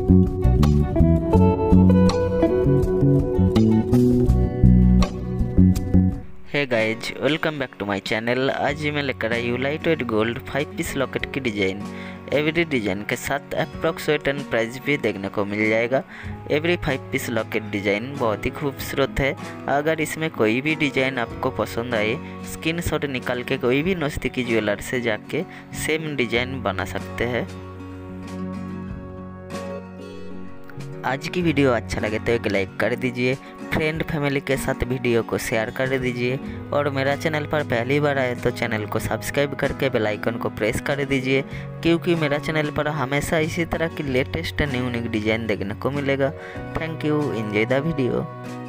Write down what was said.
Hey guys, welcome back to my channel. आज मैं लेकर आई हूँ light weight gold 5 piece locket की डिज़ाइन। एवरी डिज़ाइन के साथ अप्रॉक्स वेट एंड प्राइस भी देखने को मिल जाएगा। एवरी 5 पीस लॉकेट डिज़ाइन बहुत ही खूबसूरत है। अगर इसमें कोई भी डिज़ाइन आपको पसंद आए, स्क्रीनशॉट निकाल के कोई भी नज़दीकी ज्वेलर से जाके सेम डिज़ाइन बना सकते हैं। आज की वीडियो अच्छा लगे तो एक लाइक कर दीजिए, फ्रेंड फैमिली के साथ वीडियो को शेयर कर दीजिए और मेरा चैनल पर पहली बार आए तो चैनल को सब्सक्राइब करके बेल आइकन को प्रेस कर दीजिए, क्योंकि मेरा चैनल पर हमेशा इसी तरह की लेटेस्ट न्यू डिज़ाइन देखने को मिलेगा। Thank you, enjoy the video.